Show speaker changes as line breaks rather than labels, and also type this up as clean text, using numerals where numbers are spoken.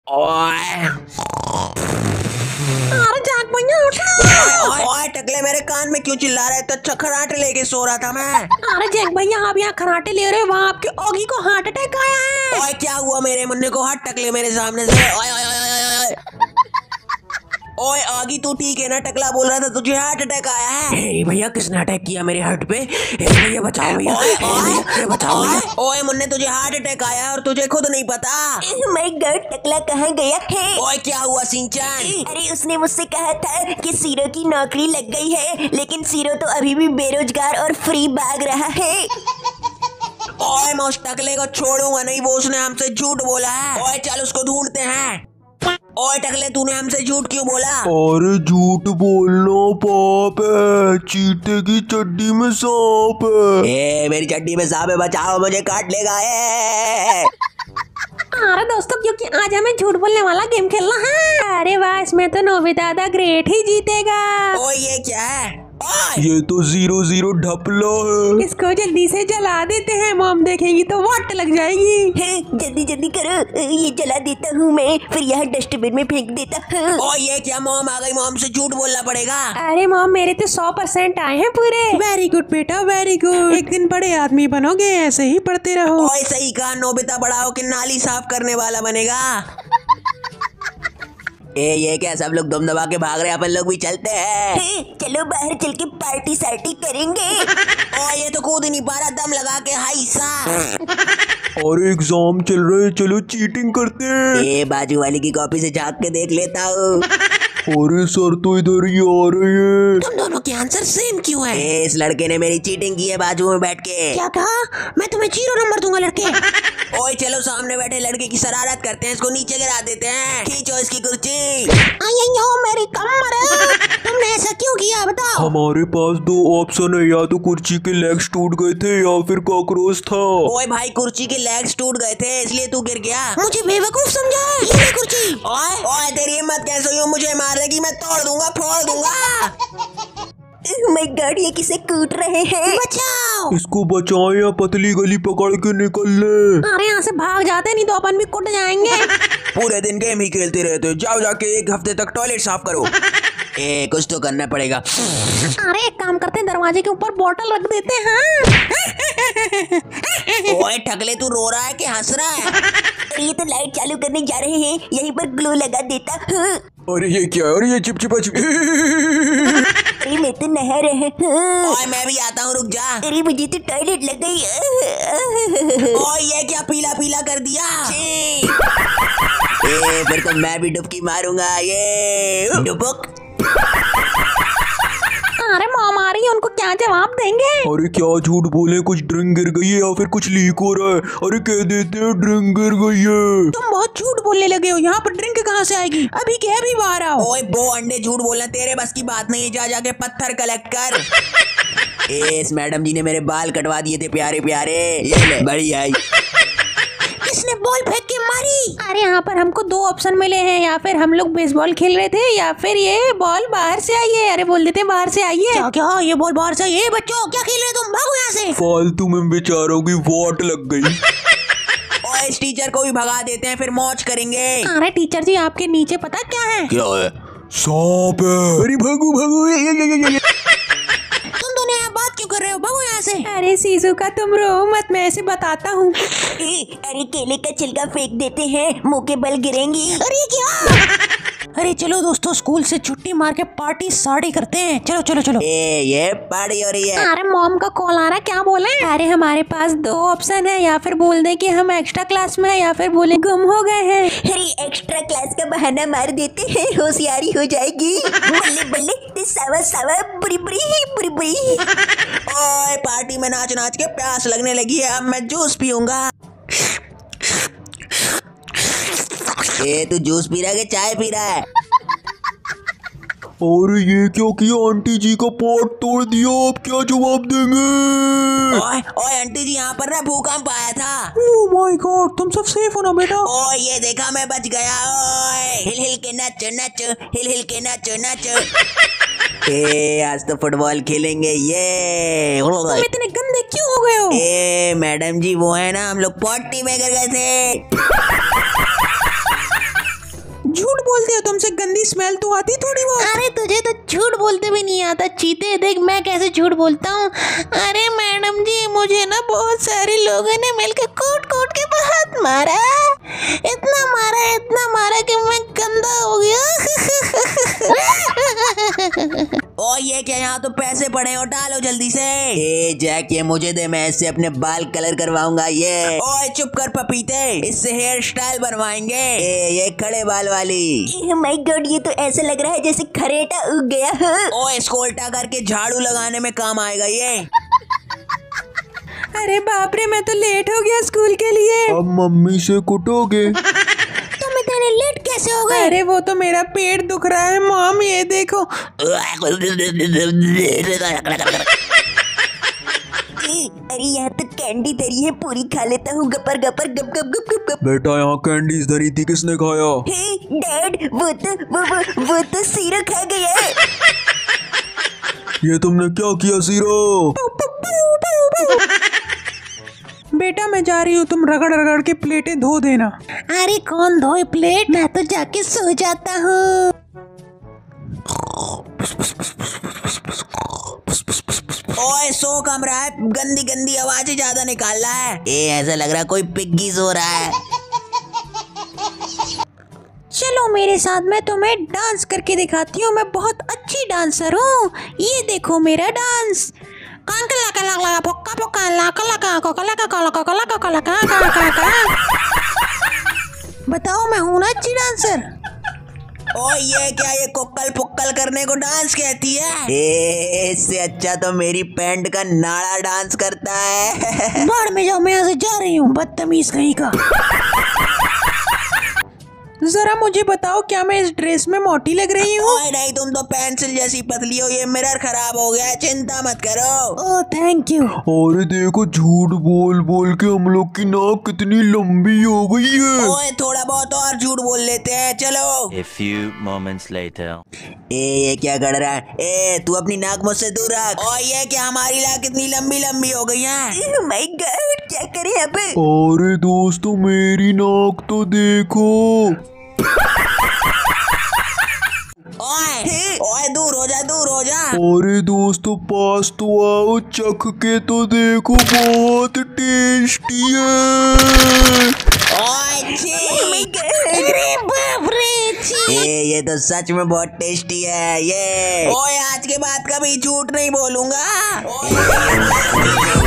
ओए
अरे जाग भैया उठा।
ओए टकले मेरे कान में क्यों चिल्ला रहा है? तो अच्छा खराटे लेके सो रहा था मैं।
अरे जैक भैया आप यहाँ खराटे ले रहे हो, वहाँ आपके ओगी को हार्ट अटैक आया है।
ओए क्या हुआ मेरे मुन्ने को? हाथ टकले मेरे सामने से। ओए ओए ओए ओए ओए आगी तू ठीक है ना? टकला बोल रहा था तुझे हार्ट अटैक आया है।
भैया किसने अटैक किया मेरे हार्ट पे? भैया बचाओ भैया, बचाओ भैया।
ओए मुन्ने तुझे हार्ट अटैक आया और तुझे खुद नहीं पता।
माय गॉड टकला कहाँ गया है?
ओए क्या हुआ सिंचन?
अरे उसने मुझसे कहा था कि सीरो की नौकरी लग गई है, लेकिन सीरो तो अभी भी बेरोजगार और फ्री भाग रहा है।
ओए मैं उस टकले को छोड़ूंगा नहीं, वो उसने हमसे झूठ बोला है। ओए चल उसको ढूंढते हैं। ओए टकले तूने हमसे झूठ क्यों बोला?
अरे झूठ बोलना पाप है, चीते की चड्डी में सांप है।
ए मेरी चड्डी में सांप है, बचाओ मुझे काट लेगा।
अरे दोस्तों क्योंकि आज हमें झूठ बोलने वाला गेम खेलना है। अरे वाह, इसमें तो नोबिता द ग्रेट ही जीतेगा।
ओए ये क्या है?
ये तो 0-0 ढपला है।
इसको जल्दी से जला देते हैं, मॉम देखेगी तो वाट लग जाएगी।
जल्दी जल्दी करो, ये जला देता हूँ मैं, फिर यह डस्टबिन में फेंक देता हूँ।
ओए ये क्या? मॉम आ गई, मॉम से झूठ बोलना पड़ेगा।
अरे मॉम मेरे तो 100% आए हैं पूरे। वेरी गुड बेटा वेरी गुड, एक दिन बड़े आदमी बनोगे, ऐसे ही पढ़ते रहो।
ओए सही कहा, नोबिता बड़ा हो के नाली साफ करने वाला बनेगा। ये क्या सब लोग दम दबा के भाग रहे हैं? अपन लोग भी चलते हैं।
चलो बाहर चल के पार्टी सार्टी करेंगे।
ओए ये तो कूद नहीं पा रहा, दम लगा के। हाय सा
और एग्जाम चल रहे हैं, चलो चीटिंग करते हैं।
ये बाजू वाली की कॉपी से झांक के देख लेता हूँ।
अरे सर तो इधर ही आ रहे हैं।
तुम दोनों के आंसर सेम क्यों है?
इस लड़के ने मेरी चीटिंग की है बाजू में बैठ के।
क्या कहा? मैं तुम्हें 0 नंबर दूंगा लड़के।
ओए चलो सामने बैठे लड़के की शरारत करते हैं, इसको नीचे गिरा देते हैं। खींचो इसकी कुर्सी।
मेरी कमर है। तुमने ऐसा क्यों किया बताओ?
हमारे पास 2 ऑप्शन है, या तो कुर्सी के लेग्स टूट गए थे या फिर कॉकरोच था।
ओए भाई कुर्सी के लेग्स टूट गए थे इसलिए तू गिर गया।
मुझे बेवकूफ समझा है? ये ले कुर्सी।
ओए तेरी हिम्मत कैसे हुई मुझे मारने? मैं तोड़ दूंगा, फोड़ दूंगा।
माय गॉड ये किसे कूट रहे हैं?
बचाओ।
इसको बचाएं या पतली गली पकड़ के निकल ले।
अरे यहाँ से भाग जाते, नहीं तो अपन भी कुट जाएंगे।
पूरे दिन गेम ही खेलते रहते हो, जाओ जाके 1 हफ्ते तक टॉयलेट साफ करो। कुछ तो करना पड़ेगा।
अरे एक काम करते हैं, दरवाजे के ऊपर बोतल रख देते हैं।
ओए ठगले तू रो रहा है कि हंस रहा है?
ये तो लाइट चालू करने जा रहे हैं, यहीं पर ग्लो लगा देता हूँ।
अरे ये क्या है? अरे ये चिपचिपा
अरे मैं तो नहा रहा हूँ।
ओए मैं भी आता हूँ, रुक जा।
अरे मुझे तो टॉयलेट लग गई।
ओए ये क्या पीला पीला कर दिया? फिर तो मैं भी डुबकी मारूंगा। ये डुबक।
अरे मॉम आ रही है, उनको क्या जवाब देंगे?
अरे क्या झूठ बोले, कुछ ड्रिंक गिर गई है या फिर कुछ लीक हो रहा है। अरे कह देते हैं ड्रिंक गिर गई है।
तुम बहुत झूठ बोलने लगे हो, यहाँ पर ड्रिंक कहाँ से आएगी? अभी क्या अभी बाहर आओ।
ओए 2 अंडे झूठ बोलना तेरे बस की बात नहीं, जा जाके पत्थर कलेक्ट कर। इस मैडम जी ने मेरे बाल कटवा दिए थे प्यारे प्यारे। ये ले बड़ी आई।
किसने बॉल फेंक के मारी? अरे यहाँ पर हमको 2 ऑप्शन मिले हैं, या फिर हम लोग बेसबॉल खेल रहे थे या फिर ये बॉल बाहर से आई है। अरे बोल देते हैं बाहर से आई है। क्या क्या ये बॉल बाहर से आई है? बच्चों क्या खेल रहे हो तुम? भागो यहाँ से।
फालतू में बेचारों की वाट लग गई।
ओए इस टीचर को भी भगा देते हैं, फिर मौज करेंगे।
अरे टीचर जी आपके नीचे पता क्या है?
क्या है? सांप है। अरे भागो भागो।
तुम दोनों यहाँ बात क्यों कर रहे हो? भागो यहाँ से। अरे सीजू का तुम रो मत, मैं ऐसे बताता हूँ।
अरे केले का छिलका फेंक देते हैं, मुंह के बल गिरेंगी।
अरे क्या? अरे चलो दोस्तों स्कूल से छुट्टी मार के पार्टी साड़ी करते हैं। चलो चलो चलो।
ये पार्टी हो रही है।
अरे मॉम का कॉल आ रहा है, क्या बोले? अरे हमारे पास 2 ऑप्शन है, या फिर बोल दे कि हम एक्स्ट्रा क्लास में है या फिर बोले गुम हो गए हैं।
अरे एक्स्ट्रा क्लास का बहाना मार देते हैं, होशियारी हो जाएगी। बल्ले बल्ले सावा सावा बुरी बुरी बुरी बुरी।
ओए पार्टी में नाच नाच के प्यास लगने लगी है, अब मैं जूस पीऊंगा। तू जूस पी रहा है कि चाय पी रहा है?
और ये क्यों किया? आंटी जी का पॉट तोड़ दिया, आप क्या जवाब देंगे?
ओए ओए आंटी जी यहाँ पर ना भूकंप आया था।
ओह माय गॉड, तुम सब सेफ हो ना बेटा?
ओए ये देखा मैं बच गया। ओए हिल हिल के नाचो नाचो, हिल हिल के नाचो नाचो। आज तो फुटबॉल खेलेंगे। ये
तुम इतने गंदे क्यों हो गए हो?
मैडम जी वो है ना, हम लोग पॉटी में गिर गए थे।
हो? तुमसे गंदी स्मेल तो आती थोड़ी बहुत। अरे तुझे तो झूठ बोलते भी नहीं आता। चीते देख मैं कैसे झूठ बोलता हूँ। अरे मैडम जी मुझे ना बहुत सारे लोगों ने मिलकर कोट कोट के बहुत मारा, इतना मारा कि मैं गंदा हो गया।
ओ ये क्या, यहाँ तो पैसे पड़े हैं, डालो जल्दी से। ए जैक ये मुझे दे, मैं इससे अपने बाल कलर करवाऊंगा। ये ओए चुप कर पपीते, इससे हेयर स्टाइल बनवाएंगे। ये खड़े बाल वाली।
माय गॉड, ये तो ऐसा लग रहा है जैसे खरेटा उग गया है।
ओए इसको उल्टा करके झाड़ू लगाने में काम आएगा ये।
अरे बाप रे, मैं तो लेट हो गया स्कूल के लिए।
अब मम्मी से कुटोगे।
तुम इतने लेट कैसे हो गए?
अरे वो तो मेरा पेट दुख रहा है मॉम, ये देखो।
अरे यहाँ तो कैंडी धरी है, पूरी खा लेता हूँ। गपर गपर गप गप गप गप गप।
बेटा यहाँ कैंडीज धरी थी, किसने खाया?
हे डैड, वो तो सीरो खा गया।
ये तुमने क्या किया सीरो?
बेटा मैं जा रही हूँ, तुम रगड़ रगड़ के प्लेटें धो देना। अरे कौन धोए प्लेट, मैं तो जाके सो जाता हूँ।
ओए सो कम रहा है, गंदी गंदी आवाजें ज्यादा निकाल रहा है। ऐसा लग रहा है कोई पिग्गी सो रहा है।
चलो मेरे साथ, मैं तुम्हें डांस करके दिखाती हूँ। मैं बहुत अच्छी डांसर हूँ, ये देखो मेरा डांस। बताओ मैं हूँ ना अच्छी डांसर।
ओ ये क्या, ये कुक्कल पुक्कल करने को डांस कहती है? इससे अच्छा तो मेरी पैंट का नाड़ा डांस करता है।
बाढ़ में जाओ, मैं यहाँ से जा रही हूँ, बदतमीज कहीं का। जरा मुझे बताओ, क्या मैं इस ड्रेस में मोटी लग रही हूँ?
ओए नहीं, तुम तो पेंसिल जैसी पतली हो। ये मिरर खराब हो गया है, चिंता मत करो।
Oh thank you.
अरे देखो, झूठ बोल बोल के हम लोग की नाक कितनी लंबी हो गई है।
ओए थोड़ा बहुत और झूठ बोल लेते हैं, चलो।
A few moments later.
ये क्या कर रहा है? तू अपनी नाक मुझसे दूर रख। और ये क्या, हमारी नाक कितनी लंबी लंबी हो गई है।
माय गॉड, क्या करें अब?
अरे दोस्तों मेरी नाक तो देखो।
ओए दूर हो जा, दूर हो जा।
अरे दोस्तों पास तो आओ, चख के तो देखो, बहुत टेस्टी है।
ओए छी।
अरे बाप रे, छी।
ये तो सच में बहुत टेस्टी है ये। ओए आज के बाद कभी झूठ नहीं बोलूंगा।